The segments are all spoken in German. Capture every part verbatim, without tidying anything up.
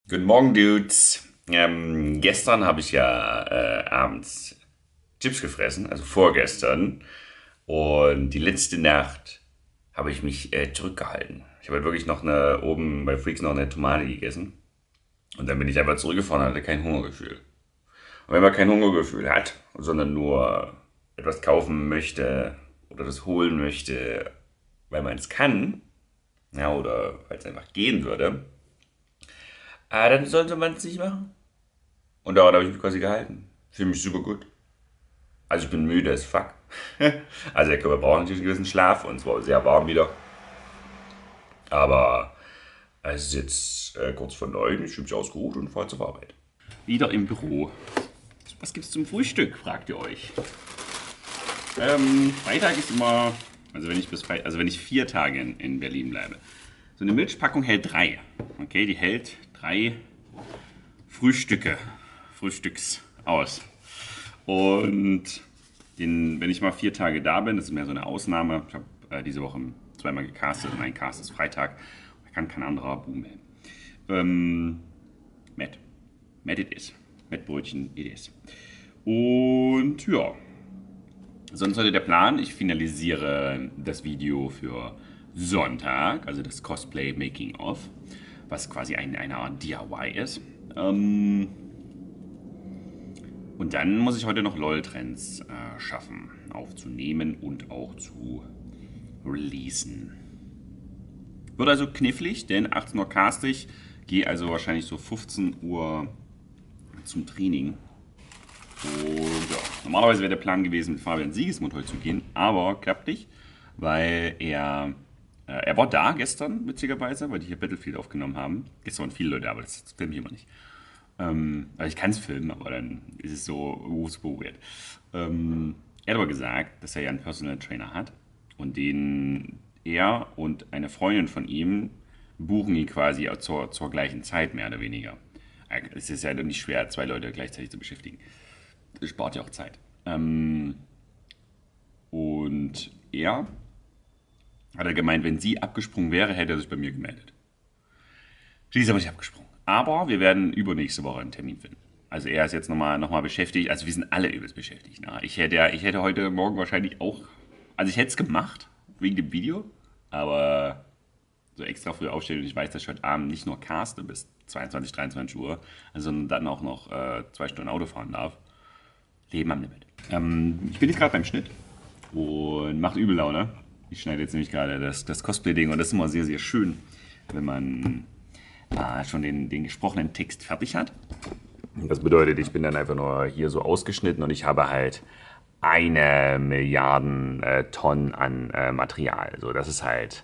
Guten Morgen, Dudes. Ähm, gestern habe ich ja äh, abends Chips gefressen, also vorgestern. Und die letzte Nacht habe ich mich äh, zurückgehalten. Ich habe halt wirklich noch eine, oben bei Freaks noch eine Tomate gegessen. Und dann bin ich einfach zurückgefahren und hatte kein Hungergefühl. Und wenn man kein Hungergefühl hat, sondern nur etwas kaufen möchte oder das holen möchte, weil man es kann, ja, oder weil es einfach gehen würde, äh, dann sollte man es nicht machen. Und daran habe ich mich quasi gehalten. Fühle mich super gut. Also ich bin müde as fuck. Also der Körper braucht natürlich einen gewissen Schlaf und es war sehr warm wieder. Aber es ist jetzt äh, kurz vor neun, ich fühle mich ausgeruht und fahre zur Arbeit. Wieder im Büro. Was gibt's zum Frühstück, fragt ihr euch. Ähm, Freitag ist immer, also wenn ich bis Freitag, also wenn ich vier Tage in, in Berlin bleibe. So eine Milchpackung hält drei. Okay, die hält drei Frühstücke, Frühstücks aus. Und den, wenn ich mal vier Tage da bin, das ist mehr so eine Ausnahme. Ich habe äh, diese Woche zweimal gecastet und ein Cast ist Freitag. Da kann kein anderer Boom mehr. Ähm, Matt. Matt it is. Matt Brötchen it is. Und ja, sonst heute der Plan. Ich finalisiere das Video für Sonntag, also das Cosplay Making of, was quasi ein, eine Art D I Y ist. Ähm, Und dann muss ich heute noch LOL-Trends äh, schaffen, aufzunehmen und auch zu releasen. Wird also knifflig, denn achtzehn Uhr cast ich, gehe also wahrscheinlich so fünfzehn Uhr zum Training. Und ja, normalerweise wäre der Plan gewesen, mit Fabian Siegesmund heute zu gehen, aber klappt nicht, weil er, äh, er war da gestern, witzigerweise, weil die hier Battlefield aufgenommen haben. Gestern waren viele Leute, aber das, das filme ich immer nicht. Ähm, also ich kann es filmen, aber dann ist es so super weird. Ähm, er hat aber gesagt, dass er ja einen Personal Trainer hat und den er und eine Freundin von ihm buchen ihn quasi zur, zur gleichen Zeit, mehr oder weniger. Es ist ja nicht schwer, zwei Leute gleichzeitig zu beschäftigen. Das spart ja auch Zeit. Ähm, und er hat er gemeint, wenn sie abgesprungen wäre, hätte er sich bei mir gemeldet. Sie ist aber nicht abgesprungen. Aber wir werden übernächste Woche einen Termin finden. Also er ist jetzt nochmal noch mal beschäftigt. Also wir sind alle übelst beschäftigt. Ne? Ich, hätte, ich hätte heute Morgen wahrscheinlich auch... Also ich hätte es gemacht, wegen dem Video. Aber so extra früh aufstehen und ich weiß, dass ich heute Abend nicht nur caste bis zweiundzwanzig, dreiundzwanzig Uhr, sondern dann auch noch äh, zwei Stunden Auto fahren darf. Leben am Limit. Ähm, ich bin jetzt gerade beim Schnitt und macht übel Laune. Ich schneide jetzt nämlich gerade das, das Cosplay-Ding und das ist immer sehr, sehr schön, wenn man äh, schon den, den gesprochenen Text fertig hat. Das bedeutet, ich bin dann einfach nur hier so ausgeschnitten und ich habe halt eine Milliarden äh, Tonnen an äh, Material. So, das ist halt...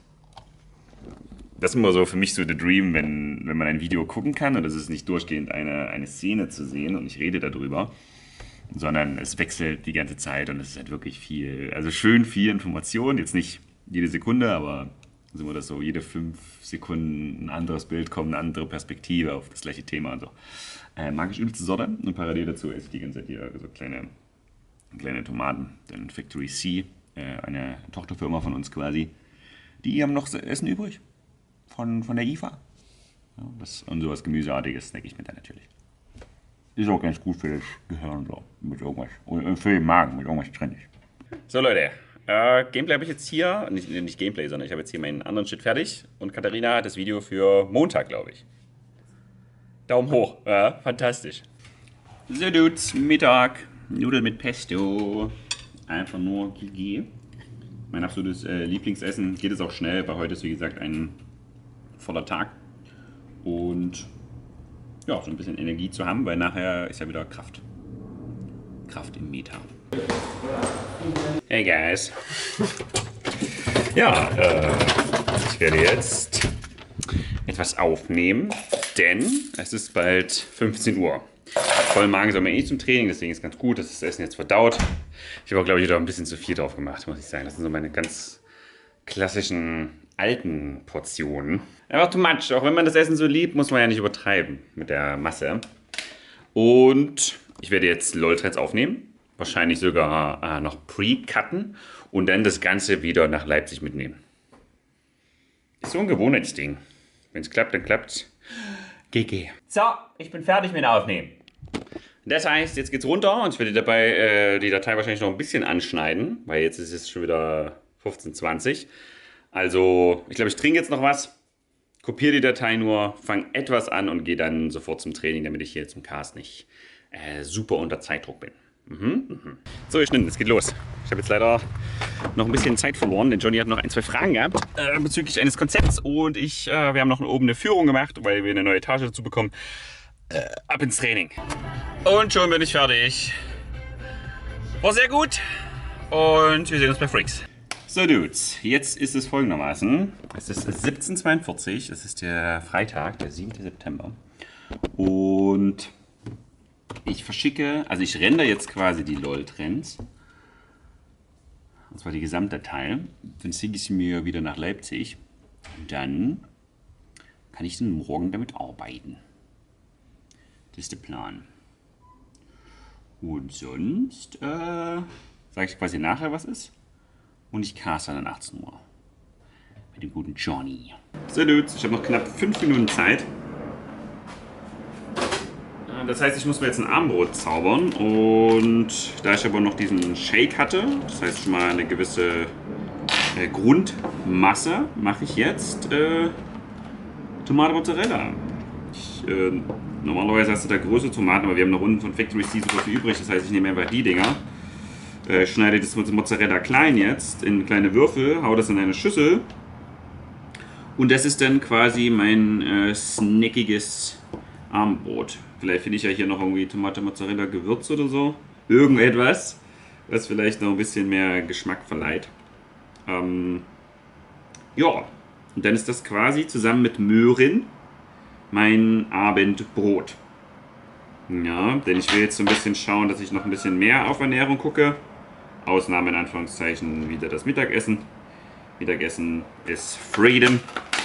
Das ist immer so für mich so der Dream, wenn, wenn man ein Video gucken kann und es ist nicht durchgehend eine, eine Szene zu sehen und ich rede darüber, sondern es wechselt die ganze Zeit und es ist halt wirklich viel, also schön viel Information, jetzt nicht jede Sekunde, aber so das so, jede fünf Sekunden ein anderes Bild kommt, eine andere Perspektive auf das gleiche Thema und so. Äh, mag ich übelste Sorte und parallel dazu esse ich die ganze Zeit hier so kleine, kleine Tomaten, denn Factory C, äh, eine Tochterfirma von uns quasi, die haben noch Essen übrig von, von der I F A. Ja, das, und sowas Gemüseartiges snack ich mir dann natürlich. Ist auch ganz gut für das Gehirn, so, mit irgendwas. Und für den Magen, mit irgendwas drin ist. So Leute, äh, Gameplay habe ich jetzt hier, nicht, nicht Gameplay, sondern ich habe jetzt hier meinen anderen Shit fertig. Und Katharina hat das Video für Montag, glaube ich. Daumen hoch, ja, fantastisch. So Dudes, Mittag, Nudeln mit Pesto. Einfach nur G G. Mein absolutes äh, Lieblingsessen, geht es auch schnell, weil heute ist wie gesagt ein voller Tag. Und ja, so ein bisschen Energie zu haben, weil nachher ist ja wieder Kraft. Kraft im Meta. Hey guys. Ja, äh, ich werde jetzt etwas aufnehmen, denn es ist bald fünfzehn Uhr. Voll Magen soll man eh nicht zum Training, deswegen ist ganz gut, dass das Essen jetzt verdaut. Ich habe auch, glaube ich, wieder ein bisschen zu viel drauf gemacht, muss ich sagen. Das sind so meine ganz klassischen alten Portionen. Einfach too much. Auch wenn man das Essen so liebt, muss man ja nicht übertreiben mit der Masse. Und ich werde jetzt LOL-Trends aufnehmen. Wahrscheinlich sogar äh, noch pre-cutten. Und dann das Ganze wieder nach Leipzig mitnehmen. Ist so ein Gewohnheitsding. Wenn es klappt, dann klappt's. G G. So, ich bin fertig mit Aufnehmen. Das heißt, jetzt geht's runter und ich werde dabei äh, die Datei wahrscheinlich noch ein bisschen anschneiden, weil jetzt ist es schon wieder fünfzehn, zwanzig. Also, ich glaube, ich trinke jetzt noch was, kopiere die Datei nur, fange etwas an und gehe dann sofort zum Training, damit ich hier zum Cast nicht äh, super unter Zeitdruck bin. Mhm, mhm. So, ihr Schnitten, es geht los. Ich habe jetzt leider noch ein bisschen Zeit verloren, denn Johnny hat noch ein, zwei Fragen gehabt äh, bezüglich eines Konzepts und ich, äh, wir haben noch oben eine Führung gemacht, weil wir eine neue Etage dazu bekommen. Äh, ab ins Training. Und schon bin ich fertig. War sehr gut und wir sehen uns bei Freaks. So Dudes, jetzt ist es folgendermaßen. Es ist siebzehn Uhr zweiundvierzig, es ist der Freitag, der siebte September. Und ich verschicke, also ich render jetzt quasi die LOL-Trends. Und zwar die Gesamtdatei. Dann schicke ich sie mir wieder nach Leipzig. Und dann kann ich dann morgen damit arbeiten. Das ist der Plan. Und sonst äh, sage ich quasi nachher, was ist. Und ich caste dann achtzehn Uhr. Mit dem guten Johnny. So Dudes, ich habe noch knapp fünf Minuten Zeit. Das heißt, ich muss mir jetzt ein Armbrot zaubern. Und da ich aber noch diesen Shake hatte, das heißt schon mal eine gewisse äh, Grundmasse, mache ich jetzt äh, Tomate Mozzarella. Ich, äh, normalerweise hast du da große Tomaten, aber wir haben noch unten von Factory C super viel übrig. Das heißt, ich nehme einfach die Dinger. Äh, schneide das Mozzarella klein jetzt in kleine Würfel, hau das in eine Schüssel und das ist dann quasi mein äh, snackiges Armbrot. Vielleicht finde ich ja hier noch irgendwie Tomate, Mozzarella, Gewürz oder so. Irgendetwas, was vielleicht noch ein bisschen mehr Geschmack verleiht. Ähm, ja, und dann ist das quasi zusammen mit Möhren mein Abendbrot. Ja, denn ich will jetzt so ein bisschen schauen, dass ich noch ein bisschen mehr auf Ernährung gucke. Ausnahme in Anführungszeichen wieder das Mittagessen. Mittagessen ist Freedom.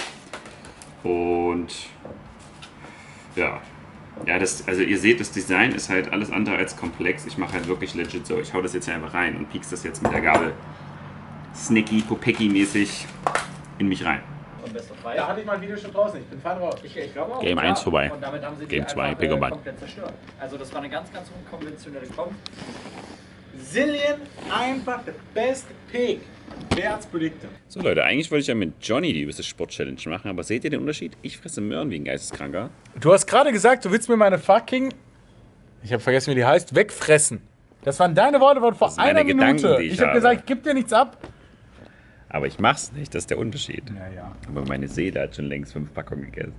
Und ja, ja das, also ihr seht, das Design ist halt alles andere als komplex. Ich mache halt wirklich legit so. Ich hau das jetzt hier einfach rein und piekst das jetzt mit der Gabel Snacky, Popecki mäßig in mich rein. Da hatte ich mein Video schon draußen, ich bin fein raus. Ich, ich glaube auch. Game eins vorbei. Und damit haben sie Game die zwei, einfach, Pick äh, und Ban. komplett zerstört. Also das war eine ganz, ganz unkonventionelle Comp. Zillion, einfach the best pick. Wer hat's predicted? So Leute, eigentlich wollte ich ja mit Johnny die gewisse Sport-Challenge machen, aber seht ihr den Unterschied? Ich fresse Möhren wie ein Geisteskranker. Du hast gerade gesagt, du willst mir meine fucking, ich habe vergessen, wie die heißt, wegfressen. Das waren deine Worte von vor Das sind meine einer Minute. Gedanken, die ich ich habe habe. gesagt, gib dir nichts ab. Aber ich mach's nicht, das ist der Unterschied. Ja, ja. Aber meine Seele hat schon längst fünf Packungen gegessen.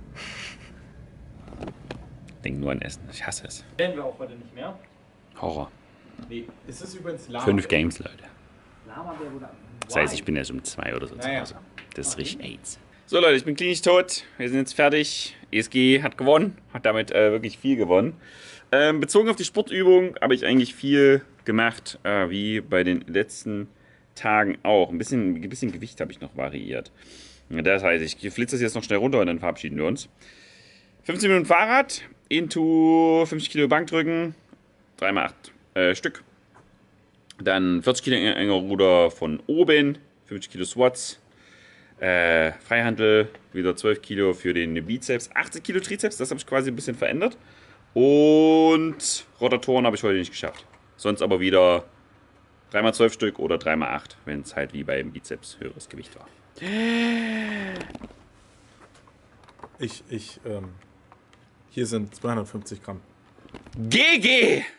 Denk nur an Essen, ich hasse es. Werden wir auch heute nicht mehr. Horror. Nee, ist es übrigens Lama? Fünf Games, Leute. Lama wäre wohl. Das heißt, ich bin erst um zwei oder so zu Naja. Hause. Das ist richtig AIDS. So Leute, ich bin klinisch tot. Wir sind jetzt fertig. E S G hat gewonnen. Hat damit äh, wirklich viel gewonnen. Ähm, bezogen auf die Sportübung habe ich eigentlich viel gemacht, äh, wie bei den letzten Tagen auch. Ein bisschen, ein bisschen Gewicht habe ich noch variiert. Das heißt, ich flitze das jetzt noch schnell runter und dann verabschieden wir uns. fünfzehn Minuten Fahrrad, into fünfzig Kilo Bankdrücken, drei mal acht äh, Stück. Dann vierzig Kilo enger Ruder von oben, fünfzig Kilo Squats, äh, Freihandel, wieder zwölf Kilo für den Bizeps, achtzig Kilo Trizeps, das habe ich quasi ein bisschen verändert. Und Rotatoren habe ich heute nicht geschafft. Sonst aber wieder drei mal zwölf Stück oder drei mal acht, wenn es halt wie beim Bizeps höheres Gewicht war. Ich, ich, ähm, hier sind zweihundertfünfzig Gramm. G G!